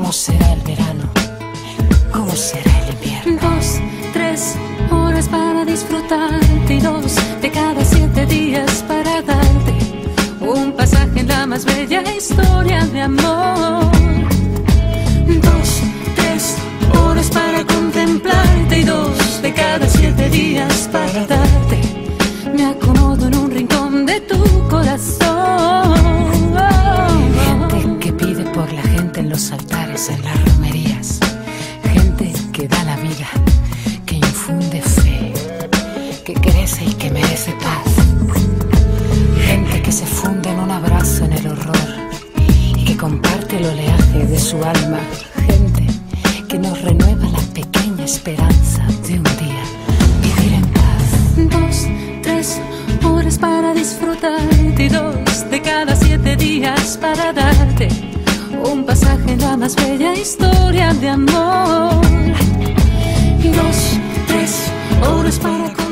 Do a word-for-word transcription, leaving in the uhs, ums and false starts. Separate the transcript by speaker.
Speaker 1: ¿Cómo será el verano? ¿Cómo será el invierno?
Speaker 2: Dos, tres horas para disfrutarte y dos de cada siete días para darte un pasaje en la más bella historia de amor. Dos, tres horas para contemplarte y dos de cada siete días para darte. Me acomodo en un rincón de tu corazón.
Speaker 1: Gente que pide por la gente en los altares, en las romerías. Gente que da la vida, que infunde fe, que crece y que merece paz. Gente que se funde en un abrazo en el horror y que comparte el oleaje de su alma. Gente que nos renueva la pequeña esperanza de un día vivir en paz.
Speaker 2: Dos, tres horas para disfrutarte y dos de cada siete días para darte un pasaje en la más bella historia de amor. Y dos, tres horas para